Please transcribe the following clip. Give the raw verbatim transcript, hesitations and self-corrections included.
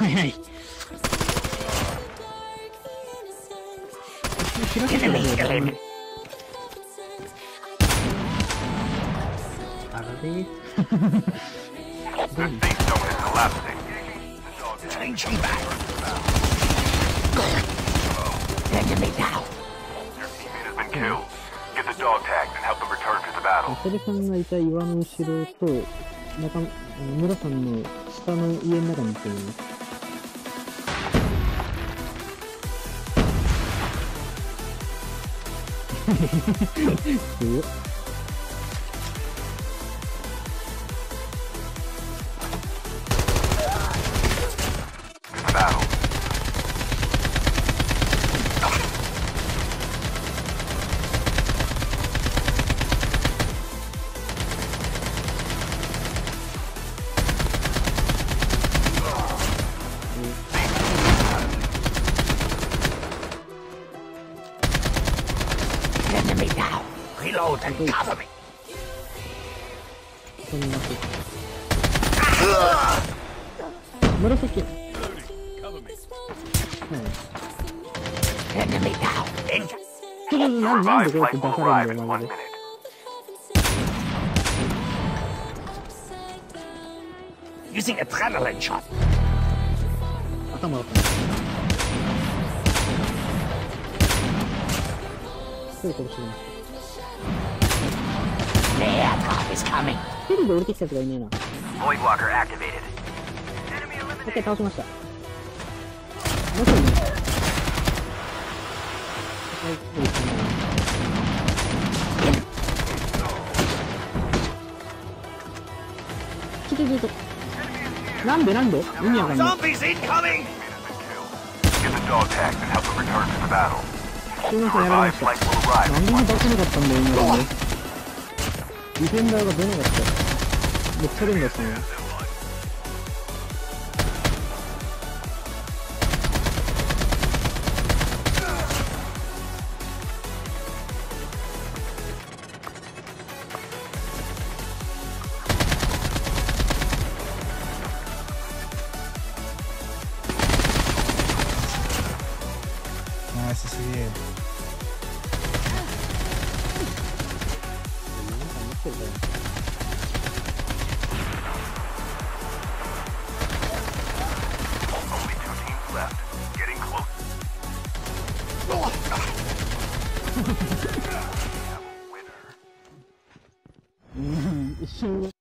はいはい。開けてもいいからね。あられ Changing back. Enemy down. Your teammate has been killed. Get the dog tags and help them return to the battle. セレさんがいた岩の後ろと中村さんの下の家の中に行ってみます。すごい。 Enemy down. Reload and cover me. ここにいます。紫。はい。 Enemy down. Injured. ちょっとなんなんでこうやって出されるんだよマジで。 Using adrenaline shot. 頭だったね。すぐ殺してます。 The airdrop is coming. 一人で降りてきたやつがいねえな。 Void walker activated. OK 倒しました。もう一人ね。はい、そうですね。ちょちょちょちょ。なんでなんで意味わかんない。 Zombies incoming. Get the dog tags and help them return to the battle. すみません、やられました。なんでも出せなかったんだよ、今のね。ディフェンダーが出なかった。めっちゃ連打したね。 ナイスすげえ。 Only two teams left. Getting close. うん、一瞬